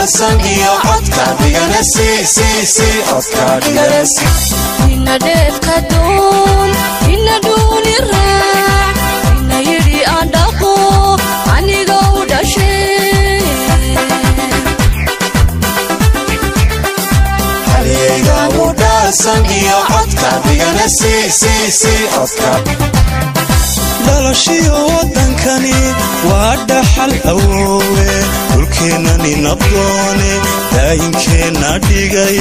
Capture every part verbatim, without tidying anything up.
وداسن iyo codka dhigana si si si codka dhigana si ina deefka doon ina dooni raac ina yiri aan dhaqo aniga u dhashay haliyeyga وداسن iyo codka dhigana si si si codka dhalashiyo wadankani waa dhaxal awoowe dhulkeenani nabdoone daayinkeena dhigay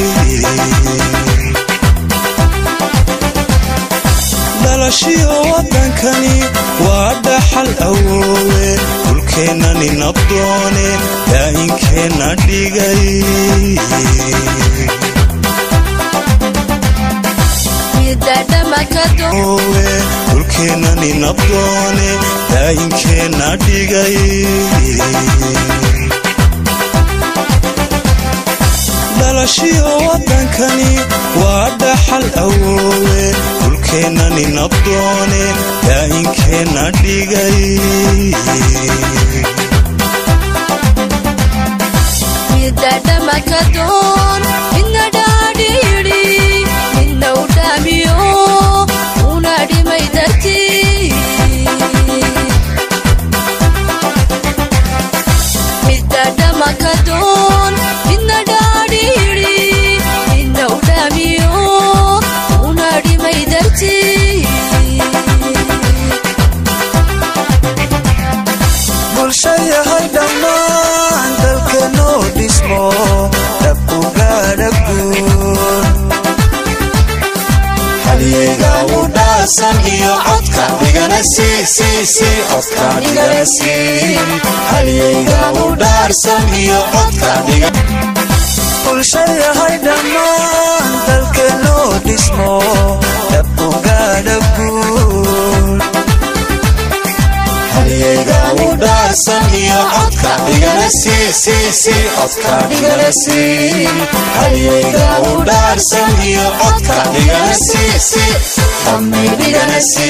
dhalashiyo wadankani waa dhaxal awoowe dhulkeenani nabdoone daayinkeena dhigay dhulkeenani nabdoone daayinkeena dhigay dhalashiyo wadankani waa dhaxal awoowe dhulkeenani nabdoone daayinkeena dhigay midadamakadoon ina dhaadhiyidhi ina u dhaamiyo una dhimay dartii midadamakadoon ina dhaadhiyidhi ina u dhaamiyo una dhimay dartii bulshayahay dhammaan dalkeenoo dhismo dhabku gaadha guur haliyeyga وداسن iyo codka dhigana si si si codka dhigana si haliyeyga وداسن iyo codka dhigana bulshayahay dhammaan dalkeenoo dhismo dhabku gaadha guur haliyeyga وداسن iyo codka dhigana si si si codka dhigana si haliyeyga وداسن iyo codka dhigana si si dhamay dhigana si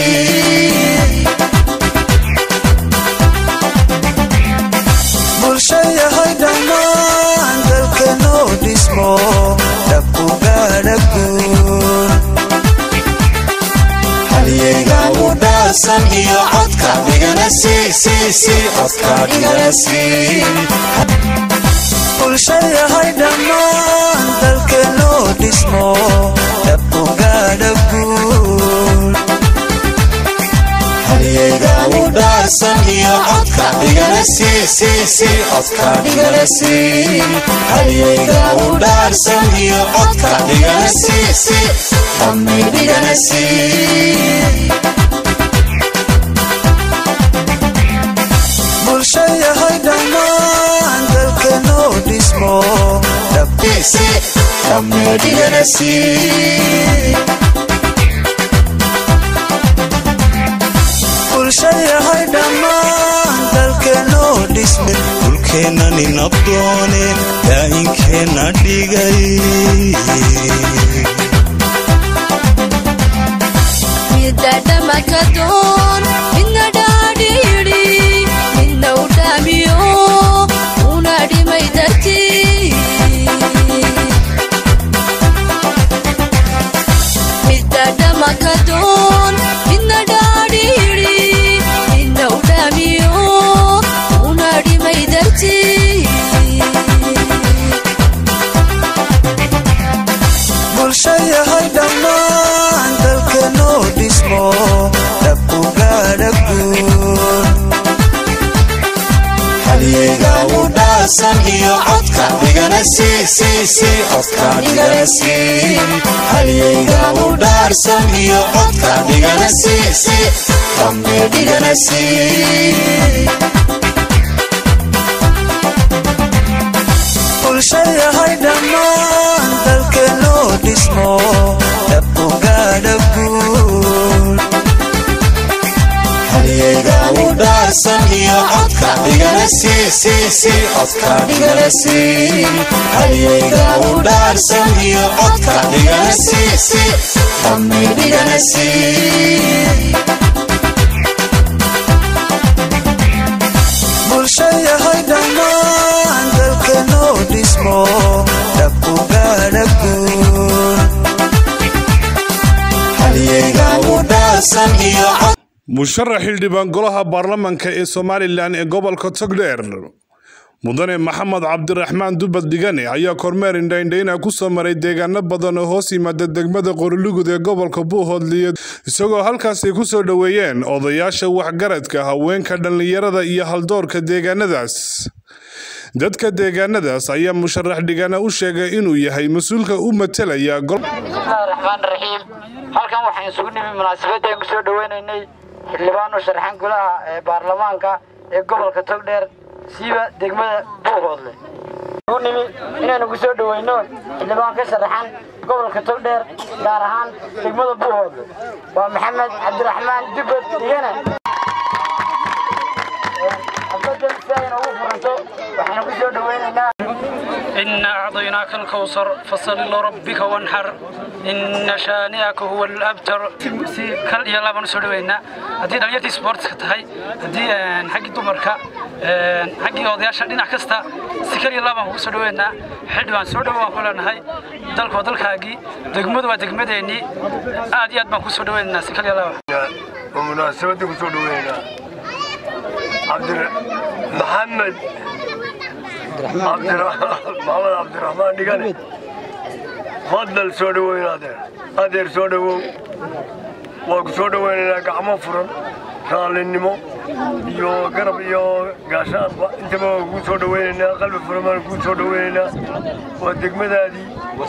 bulshayahay dhammaan dalkeenoo dhismo dhabku gaadha guur haliyeyga وداسن iyo codka dhigana si si si codka dhigana si bulshayahay dhammaan dalkeenoo dhismo dhabku gaadha guur haliyeyga وداسن iyo codka dhigana si si si codka dhigana si haliyeyga وداسن iyo codka dhigana si si dhamay dhigana si bulshayahay dhammaan dalkeenoo dhismo dhabku si dhamay dhigana si bulshayahay dhammaan dalkeenoo dhisme dhulkeenani nabdoone daayinkeena dhigay midadamakadoon ina dhaadhiyidhi ina u dhaamiyo una dhimay dartii midadamakadoon ina dhaadhiyidhi ina u dhaamiyo una dhimay dartii bulshayahay dhammaan dalkeenoo dhismo dhabku gaadha guur haliyeyga وداسن iyo codka dhigana si si si codka dhigana si haliyeyga وداسن iyo codka dhigana si si dhamay dhigana si bulshayahay dhammaan dalkeenoo dhismo dhabku gaadha guur haliyeyga وداسن iyo codka dhigana si si si codka dhigana si haliyeyga وداسن iyo codka dhigana si si dhamay dhigana si bulshayahay dhammaan dalkeenoo musharax xildhibaan golaha baarlamaanka ee Somaliland ee gobolka Togdheer mudane Maxamed Cabdiraxmaan Dubad Digane ayaa kormeer indhaindhayna ku soo maray deegaano badan oo hoos yimaada degmada Qorlugud ee gobolka Buuhoodle isagoo halkaas ku soo dhaweeyeen odayaasha waxgaradka haweenka dhalinyarada iyo haldoorka deegaanadaas dadka deegaanadaas ayaa musharax Digane u sheegay inuu yahay mas'uulka u matalaya Bismillahirrahmanirrahiim halkan waxaan isugu nimid munaasabada aan ku soo dhaweynaynay xildhibaan u sharaxan golaha ee baarlamaanka ee gobolka Togdheer siiba degmada Buuhoodle oo nimid inaan ku soo dhaweyno xildhibaan ka sharaxan gobolka Togdheer gaar ahaan degmada Buuhoodle waa Maxamed Cabdiraxmaan Dubad Digane abadal sayna ugu furanto waxaan ku soo dhaweynaynaa إن أعطيناك الكوثر فصل لربك وانحر إن شانئك هو الأبتر سي كل يلا بنسولوينا هدي دليل سبورت كتهاي هدي حق دمركا حق وضياش دينا كستا سكر يلا بنسولوينا حدوان سودوا كلنا هاي دلك ودلك هاجي دقمد ودقمديني عاديات بنسولوينا سكر يلا ومناسبة بنسولوينا عبد محمد عبد الرحمن محمد عبد الرحمن ديغاني فضل سودوين هذا هذا سودو وسودوين هناك عم فرن قال النمو يو قرب يو قاشات انت ما سودوين قلب فرمان سودوين ودق مدادي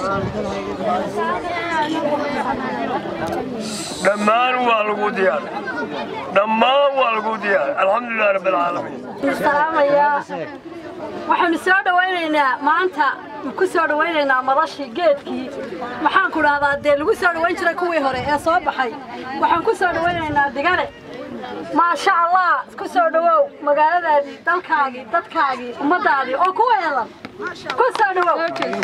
دمان والقوديان دمان والقوديان الحمد لله رب العالمين السلام يا waxaan soo dhaweynaynaa maanta ku soo dhaweynaynaa madashii geedkii waxaan ku raadaa dee lagu soo dhaweyn jiray kuwii hore ee soo baxay waxaan ku soo dhaweynaynaa Digane ma sha Allah ku soo dhawow magaaladaadii dalkaagii dadkaagii ummadaadii oo ku weelan ku soo dhawow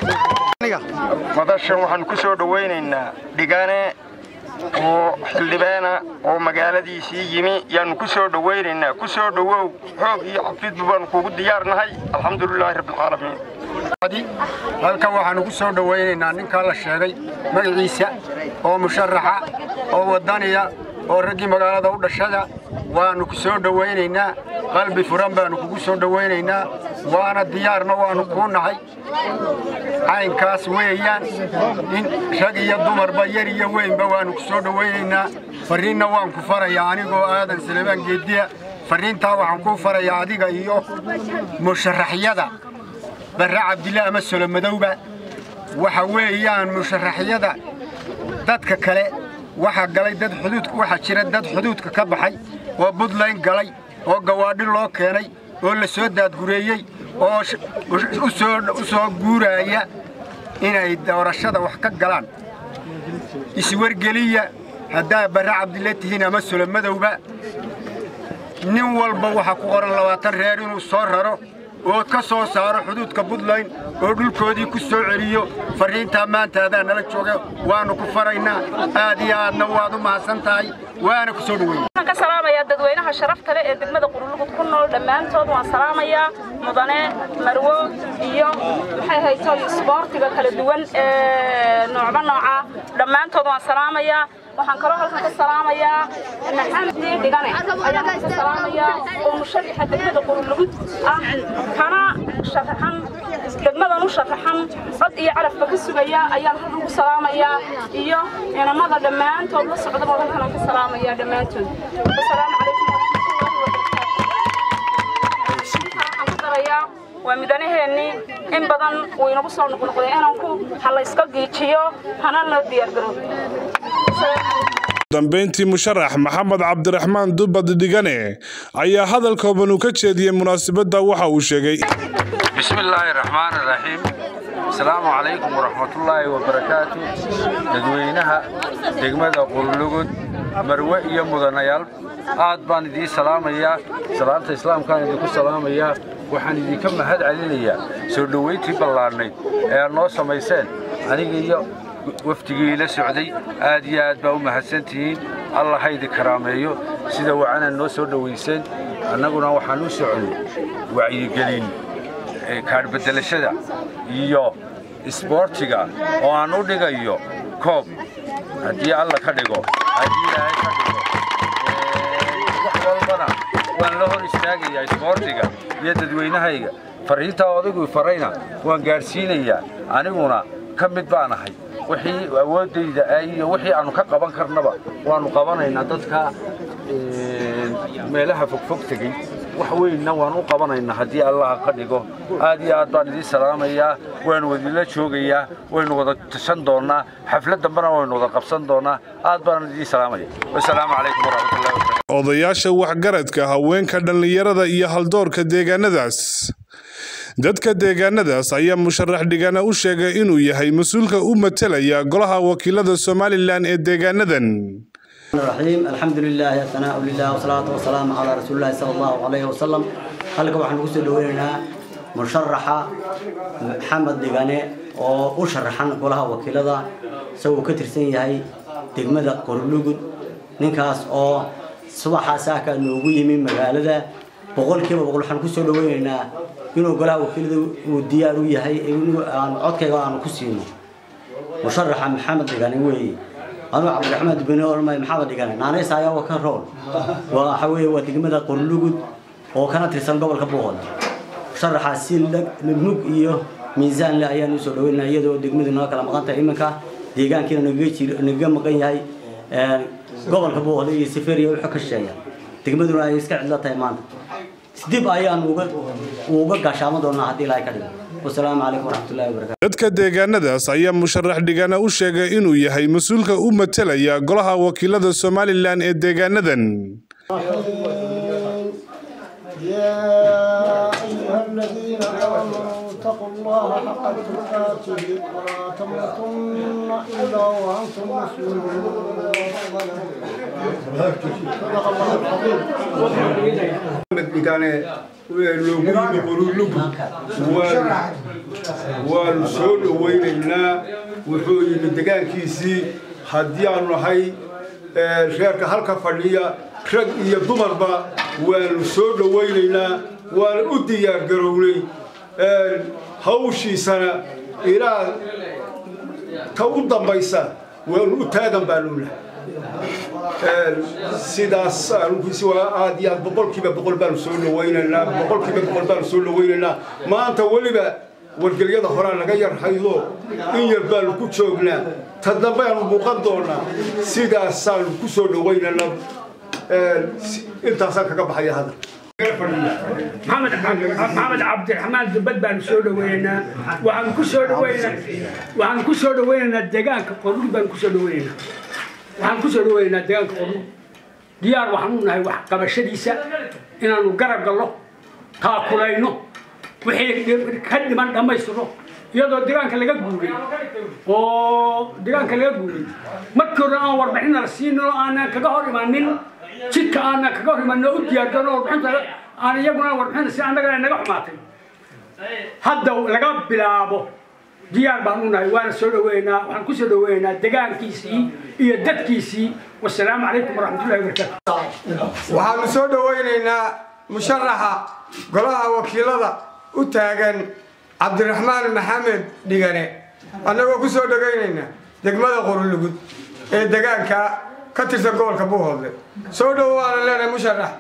madashan waxaan ku soo dhaweynaynaa Digane oo xildhibaana oo magaaladiisii yimi yaan ku soo dhaweynaynaa ku soo dhawow xoog iyo xafid baan kugu diyaarnahay alxamdulilaahi rabbil caalamiin halkan waxaan ku soo dhaweynaynaa ninka la sheegay magaciisa oo musharaxa oo wadaniya oo ragii magaalada u dhashada waanu ku soo dhaweynaynaa qalbi furan baanu kugu soo dhaweynaynaa waana diyaarna waanu ku nahay aynkaas weeyaan in rag iyo dumarba yar iyo weynba waanu ku soo dhaweynaynaa fariinna waan ku farayaa anigoo aadan Salebaan Geediya fariinta waxaan ku farayaa adiga iyo musharaxyada barra Cabdillah ama Solomadowba waxa weeyaan musharaxyada dadka kale waxa galay dad xuduudka waxa jira dad xuduudka ka baxay oo Puntland galay oo gawaadhi loo keenay oo la soo daadgureeyay oo u soo u soo guuraya inay doorashada wax ka galaan iswargeliya hadaa barra Cabdillah tihiin ama Solomadowba nin walba waxa ku qoran labaatan reer inuu soo raro oo ka soo saaro xuduudka Puntland oo dhulkoodii ku soo celiyo fariinta maanta aad nala jooga waanu ku faraynaa aad iyo aadna waad u mahadsantahay waana ku soo dhaweeyay waxaan ka salaamayaa dadweynaha sharafta leh ee degmada Qorlugud ku nool dhamaantood waan salaamayaa mudane marwo iyo maxay hay'adaha isboortiga kala duwan ee noocba nooca dhamaantood waan salaamayaa waxaan kaloo halkan ka salaamayaa Maxamed Digane ayaan ka salaamayaa oo musharaxa degmada Qorlugud ah kana sharaxan degmada u sharaxan cod iyo carafka ka sugaya ayaan halkan ku salaamayaa iyo inamada dhamaantood la socda halkan ka salaamayaa dhamaantood assalaamu calaykum waa midanaheeni in badan uu inagu soo noqnoqday inaan ku hal iska giijiyo hana la diyaar garow dambeyntii musharax Maxamed Cabdiraxmaan Dubad Digane ayaa hadal kooban ka jeediyay munaasabada waxa uu sheegay bismillaahir rahmaanir rahiim assalaamu calaykum waraxmatullaahi wabarakaatuh dadweynaha degmada Qorlugud marwe iyo mudanayaal aad baan idin salaamayaa salaanta islaamka idinku salaamayaa waxaan idinka mahad celinayaa soo dhaweyntii ballaarnayd ee noo sameyseen aniga iyo waftigii la socday aad iyo aad baa u mahadsantihiin Allah haydi karaameeyo sida wacan noo soo dhaweyseen annaguna waxaan u soconay wacyigelin ee kaar bedelashada iyo isboortiga oo aan u dhigayo koob haddii Allah ka dhigo haddii ay ka dhigo waan la hor istaagayaa isboortiga iyo dadweynahayga fariinta odaygu farayna waan gaarsiinayaa aniguna ka mid baan ahay wixii awoodayda ay wixii aanu ka qaban karnaba waanu qabanaynaa dadka meelaha fogfog tagay wax weynna waan u qabanaynaa haddii Allah ka dhigo aad iyo aad baan idin salaamayaa waan wadila joogayaa waynu wada tashan doonaa xaflad dambana waynu wada qabsan doonaa aad baan idin salaamayaa wassalaamu calaykum waraxmatullaahi wabarakaatuh odayaasha waxgaradka haweenka dhalinyarada iyo haldoorka deegaanadaas dadka deegaanadaas ayaa musharax dhigana u sheegay inuu yahay mas'uulka u matalaya golaha wakiilada Soomaaliland ee deegaanadan الرحيم الحمد لله ثناء لله والصلاة والسلام على رسول الله صلى الله عليه وسلم halka waxaan ugu soo dhaweynaa musharaxa Maxamed Digane oo u sharaxan golaha wakiilada soo ka tirsan yahay degmada Qorlugud ninkaas oo subaxa saaka noogu yimi magaalada boqolkiiba boqol waxaan ku soo dhaweynaa inuu golaha wakiilada uu diyaar u yahay inuu aan codkayga aan ku siino musharaxa Maxamed Digane weey أنا عبد الرحمن بن أورما محمد ديجان أنا سايا وكرول وحوي ودقمة قرلوجد وكانت رسالة قبل كبوهن شرح السيل لك نبنوك إياه ميزان لا أيام يسولونا يدو دقمة هناك لما كانت إمكا ديجان كنا نجيش نجمع مكان هاي قبل كبوهن يسافر يروح كشيء دقمة هنا يسكع لا تيمان سديب أيام وقت وقت كشامة دونا هذه لا يكذب والسلام عليكم ورحمة الله وبركاته dadka deegaanadaas ayaa musharax dhigana u sheegay inuu yahay mas'uulka u matalaya golaha wakiilada Soomaaliland ee deegaanadan يا أيها الذين آمنوا اتقوا الله حق تقاته ولا تموتن إلا وأنتم مسلمون صدق الله العظيم لوجود قرولوج والسود ويننا وحوي من دجان كيسي هديان وهاي شركة هلكة فنية رج يضمر با والسود ويننا والأدي يجروني هوشي سنة إلى كوضم بيسا والأتادم بالوله sidaas aan soo aadiyaa boqolkiiba boqol baan soo dhaweynaa boqolkiiba boqol baan soo dhaweynaa maanta waliba wargeliyada horaan laga yar haydo in yar baan ku joognaa tadamba aan muuqan doonaa sidaas aan ku soo dhaweynaa intaas kaga baxaya hada محمد محمد عبد الرحمن دبد بان سو دوينا وعن كو سو دوينا وعن كو سو دوينا دغان قرود بان كو سو دوينا وعن كو سو دوينا دغان قرود ديار waxaan u nahay wax qabashadiisa inaanu garab galno ka kulayno wixii ka dhiman dhamaystiro iyadoo deegaanka laga guuray oo deegaanka laga guuray markii hore aan warbixin la siino aan kaga hor imaanin jidka aan kaga hor imaano u diyaar garno warbixinta aan iyaguna warbixin si anaga naga xumaatay hadda laga bilaabo diyaar baan u nahay waan soo dhaweynaa waxaan ku soo dhaweynaa deegaankiisii iyo dadkiisii والسلام عليكم ورحمة الله وبركاته. وحنا سود ويننا مشرحة قلها وكيلة وتاجن عبد الرحمن محمد دجانة أنا وكو سود ويننا دجمة قرولوجد دجان كا كتير سقول كبوه هذا سود وانا لنا مشرح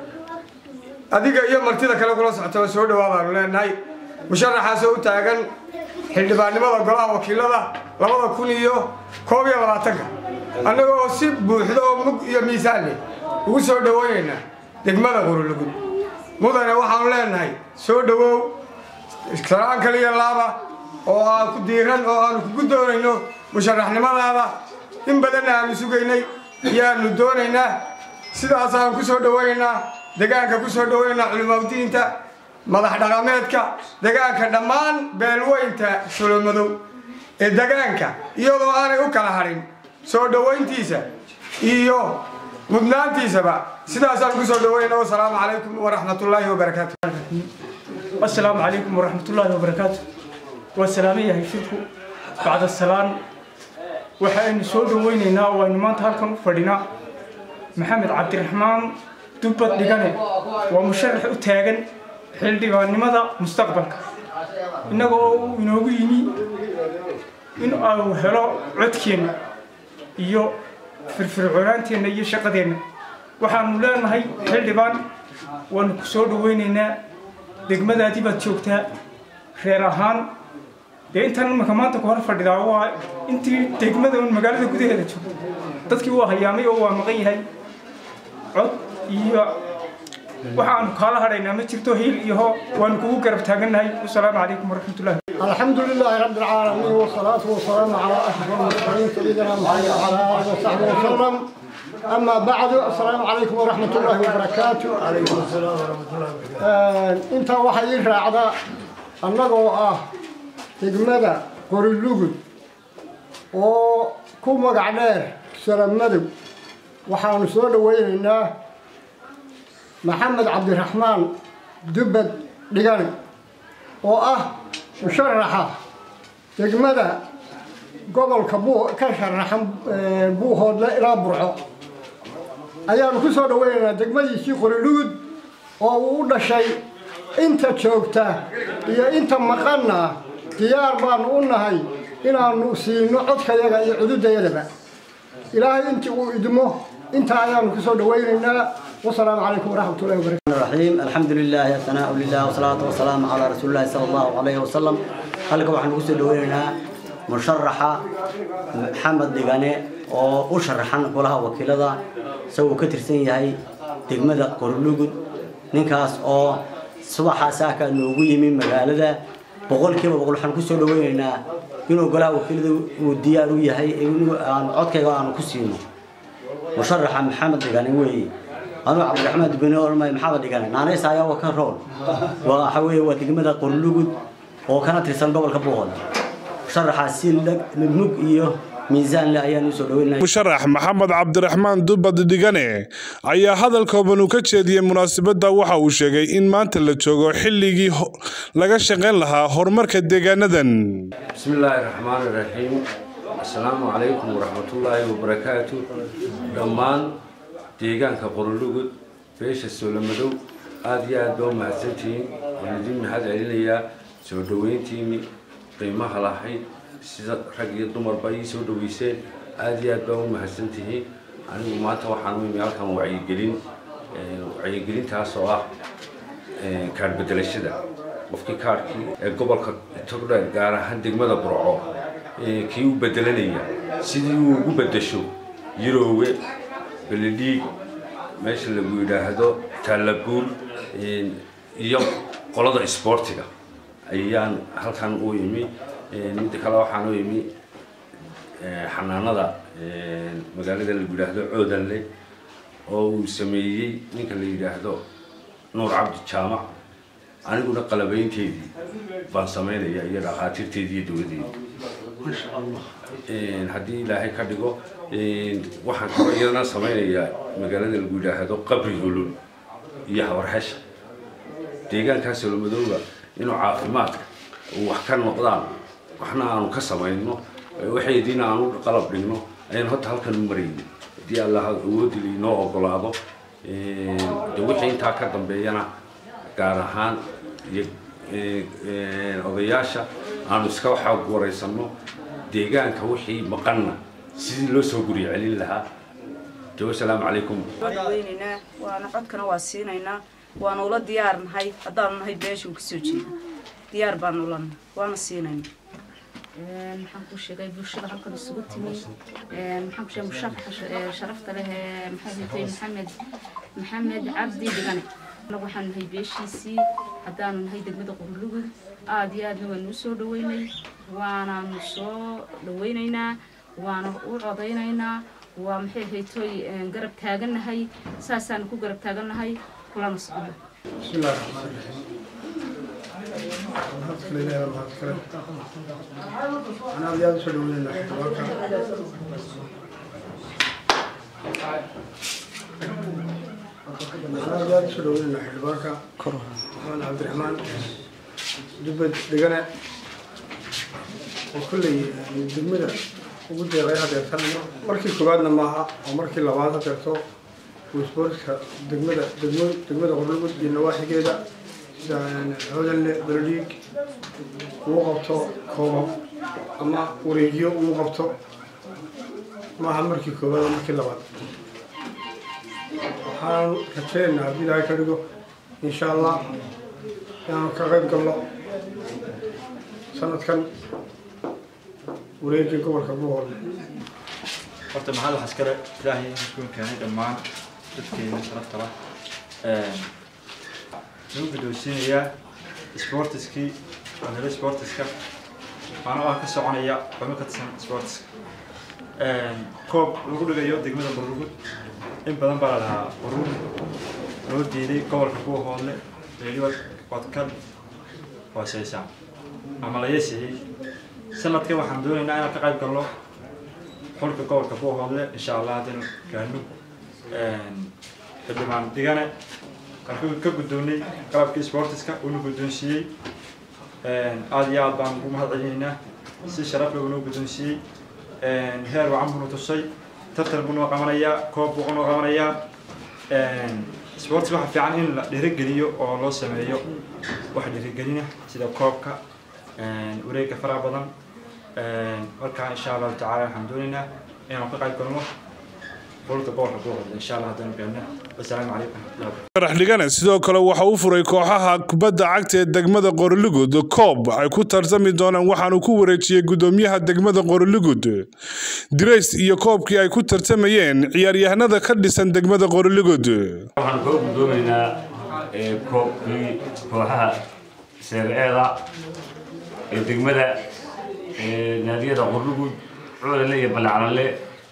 أديك يوم مرتين كلا كلا ساعة سود وانا لنا هاي مشرحة سود تاجن حد بعد ما قلها وكيلة لما كوني يو كوبي ولا تكا أنا أصيب بحدا ومق يا ميزاني وسود ويننا دجمة قرولوجد مدة وحنا لنا هاي سود و كلام كلي اللعبة أو كديران أو كدورينو مشرحنا ما هذا إن بدنا نسوقيني يا ندورينا سيدا أصلا كسود ويننا دجاجة كسود ويننا علماء تا مذا دعامتك دجاجة دمان بلوين تا شلون مدو الدجاجة يلو أنا وكلا هرين سود وين تيسا إيوه مبنان تيسا با سيدا أصلا كسود ويننا والسلام عليكم ورحمة الله وبركاته. السلام عليكم ورحمة الله وبركاته. والسلامية هيفيكم بعد السلام وحين سود ويننا وين ما تهلكم فردنا محمد عبد الرحمن دبت دجانة ومشرح تاجن حل دجان ماذا مستقبلك إنه إنه يجيني إنه أو هلا عدكين يو في الفرعونات إنه يشقدين وحنولان هاي حل دجان waanu ku soo dhaweynaynaa degmadaadii baad joogtaa reer ahaan dee intaan imaka maanta ku hor fadhidaa waa intii degmada magaalada gudaheeda joogto dadkii waa hayaamay oo waa maqan yahay cod iyo waxa aanu kaala hadhaynaa ma jirto hiil iyo hoo waanu kugu garab taagannahay wasalaamu calaykum waraxmatullahi الحمد لله رب العالمين والصلاة والسلام على أشرف المرسلين سيدنا محمد وعلى آله وصحبه وسلم أما بعد السلام عليكم ورحمة الله وبركاته. عليكم السلام ورحمة الله وبركاته. أنت وحي راعدا أنه آه تجمدا قريلوجد وكم وقعناه سلام مدو وحان سود ويننا محمد عبد الرحمن دبد دجاني وآه مشرحة تجمدا قبل كبو كشرحة بوه لا إلى برعو أيام كسر وين تجمدي شيء قريلود أو ولا شيء أنت شوكته يا أنت مقنا ديار بان قلنا هاي إن نوسي نقعد كذا يعدود يلبا إلهي أنت وإدمه أنت أيام كسر وين والسلام عليكم ورحمة الله وبركاته. الرحيم الحمد لله ثناء لله والصلاة والسلام على رسول الله صلى الله عليه وسلم. هلك waxaan ugu soo dhaweynaa musharaxa Maxamed Digane oo u sharaxan golaha wakiilada soo ka tirsan yahay degmada Qorlugud ninkaas oo subaxa saaka noogu yimi magaalada boqolkiiba boqol waxaan ku soo dhaweynaa inuu golaha wakiilada uu diyaar u yahay inuu aan codkayga aan ku siino musharaxa Maxamed Digane weey أنا عبد الرحمن بن نور ما محمد دجاني أنا سايا وكرون وحوي ودقمة قرلوجد وكانت رسالة قبل كبوهن شرح السيل للمج إياه ميزان لا يعني سلوينا مشرح محمد عبد الرحمن دبد دجاني أي هذا الكوبن وكتشدي مناسبة دوحة وشجع إن ما أنت اللي تشوجو حلقي لقى شغال لها هرمرك الدجانة ذن بسم الله الرحمن الرحيم السلام عليكم ورحمة الله وبركاته دمان deegaanka Qorlugud beesha Soolamadow aad iyo aad baa mahadsantiin waan idin mahad celinayaa soo dhaweyntiini qiimaha lahayd sida rag iyo dumarba ay soo dhaweyseen aad iyo aad baa mahadsantiin anigu maanta waxaan u imay halkan wacyigelin wacyigelintaas oo ah kaar bedelashada qofkii kaarkii ee gobolka Togdheer gaar ahaan degmada Burco kii u bedelanaya sidii uu ugu bedesho yiroowe بلدي ماشي اللي بيقولها هذا تلبول يوم قلادة إسبورتيكا أيام هل كان أويمي نتكلم عن أويمي حنانا ذا مقالة اللي بيقولها هذا عودا لي أو سميه نك اللي بيقولها هذا نور عبد الشامع أنا أقول قلبين تيدي بنسميه يا يا رخاتير تيدي دودي ما شاء الله هدي لا هيك كدقو waxaan kaloo iyadana samaynayaa magaalada lagu yiraahdo qabri hulul iyo hawarxash deegaanka Soolmadowga inuu caafimaadka uu wax ka noqdaan waxna aanu ka samayno waxay diin aanu qalab dhigno ayaan hota halkan u marayno hadii Allah awood inoo ogolaado ee wixii inta ka dambeeyana gaar ahaan ee odayaasha aanu iska waxa wareysano deegaanka wixii maqanna سيدي لو سو غري علين لها جو السلام عليكم ويننا وانا codkana waa siinayna waana ula diyaarnahay hadaan nahay beesha uu kasoo jeedo diyaar baan ulan waana siinayna een maxaan ku sheegay bulshada halkan isugu timi een maxaan ku sheegay musharaxa sharafta leh maxamed maxamed cabdi digane anagu waxaan nahay beeshiisii hadaan nahay degmada Qorlugud aad iyo aad waan soo dhaweynay waana soo dhaweynaynaa وانا وعضينا ومحي هيتوي قرب تاجنا هاي ساسان كو قرب تاجنا هاي كلنا نصبر. بسم الله الرحمن الرحيم. أنا أبيض سلوين الحوار. أنا أبيض سلوين الحوار. أنا عبد الرحمن دبت دقنا وكل دمرة وجود غيرها ترتنا مركي كبارنا معها ومركي لبعضها ترتو وسبورت دقمة دقمة دقمة غرلوت النواحي كذا يعني هذا اللي برديك وقفته كوما أما وريجيو وقفته ما هم مركي كبار مركي لبعض حال كتير نبي ذاك كده إن شاء الله يعني كغيب قبله سنة كان وليجي قبل كبوه horta maxaa la xaskare ilaahay ku keenay dhammaan dadkeena sharafta leh ee lagu guddoonsiinaya sportiski wadada sportiska ana wax ka soconaya xubno ka tirsan sportiska ee koob lagu dhigayo degmada Burlugud in badan baa lahaa urur loo diiday gobolka Buuhoodle reeriyo wadkan waasaysan ama la yeeshay sanadkan waxaan doonaynaa inaan ka qayb galno xulka gobolka Buuhoodle insha Allah hadana gaano een xildhibaan digane qarqood ka guddoonay qalabka sportiska uu guddoonsiyay een aad iyo aad baan ugu mahadcelinaynaa si sharaf leh uu guddoonsiyay een heer wacan buu tusay tartan buu qabanaya koob buu qabanaya een sports waxa fiican in la dhiirigeliyo oo loo sameeyo wax dhiirigelina sida koobka een wareegga faraha badan marka insha Allah ta'ala alhamdulillah inaan ka qayb galno qolka boorka Buuhoodle insha Allah hadana gaana assalaamu alaykum Sharax Dhigane sidoo kale waxa uu furay kooxaha kubadda cagta ee degmada Qorlugud koob ay ku tartami doonaan waxaanu ku wareejiyay gudoomiyaha degmada Qorlugud Dirays iyo koobkii ay ku tartamayeen ciyaaryahanada ka dhisan degmada Qorlugud waxaan ku gudoominaa koobkii kooxaha seereeda ee degmada naadiyada Qorlugud codale iyo balacale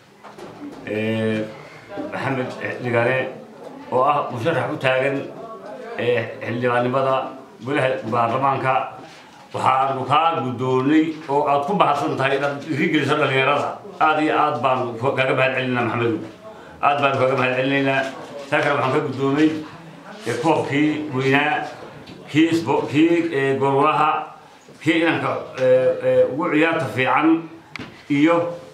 ee Maxamed Digane oo ah musharax u taagan ee xildhibaanimada golaha baarlamaanka waxaan ka gudoonay oo aad ku baxsan tahay inaad rigeliso dhalinyarada aad iyo aad baan kaga mahadcelinaa Maxamed aad baan kaga mahadcelinaa taakar waxaan ka gudoonay koobkii weynaa kii kii golaha kii inanka ugu ciyaarta fiican iyo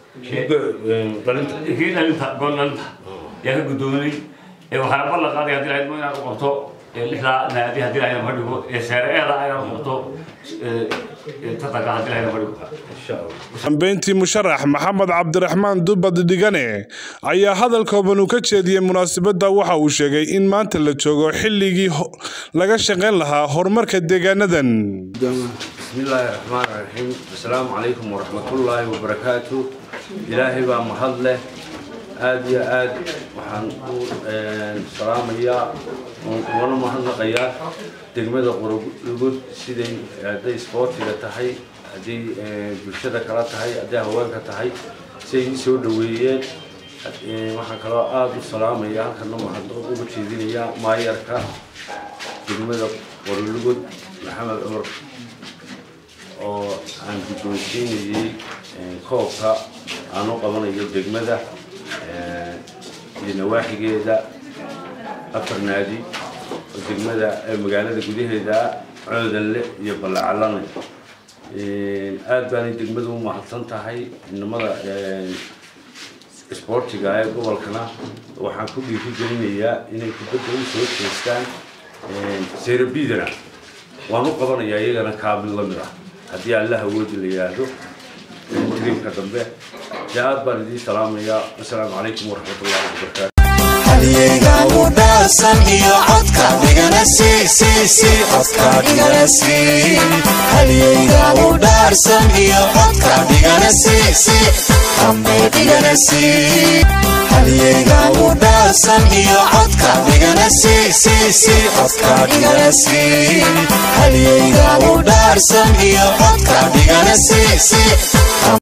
kii dhalinta goolalta yaa ka guddoonay waxaana ballan qaaday haddii lahayd inaad u qabto lixdaa naadi haddii lahayd fadhigo ee seereeda inaad u qabto tatanka haddii lahayd fadhigo dambeyntii musharax Maxamed Cabdiraxmaan Dubad Digane ayaa hadal kooban u ka jeediyay munaasabadda waxa uu sheegay in maanta la joogo xilligii laga shaqeyn lahaa horumarka deegaanadan bismillaahi raxmaani raxiim assalaamu calaykum waraxmatullaahi wabarakaatu ilaahay baa mahad leh aad iyo aad waxaan u salaamayaa uguna mahadnaqayaa degmada Qorlugud siday hadday sportiga tahay haddii bulshada kala tahay haddii haweenka tahay siday soo dhaweeyeen waxaan kaloo aad u salaamayaa halkana waxaan ugu jeedinayaa maayarka degmada Qorlugud Maxamed Cumar oo aan guddoonsiinayay koobka aan u qabanayo degmada iyo nawaaxigeeda afar naadi degmada magaalada gudaheeda codale iyo balacalane aad baan degmadu u mahadsan tahay inamada sportiga ee gobolkana waxaan ku dhiirigelinayaa inay kubadda u soo jeestaan seerabidana waan u qabanayaa iyagana kaamil la mid ah haddii alla awoodi la yiraahdo تريمك دمبه جاد بردي سلام يا السلام عليكم ورحمة الله وبركاته هليغا وداسن iyo codka digana si si si codka digana si haliga udarsan iyo codka digana si si ambe digana si haliga udarsan iyo codka digana si si si codka digana si haliga udarsan iyo codka digana si si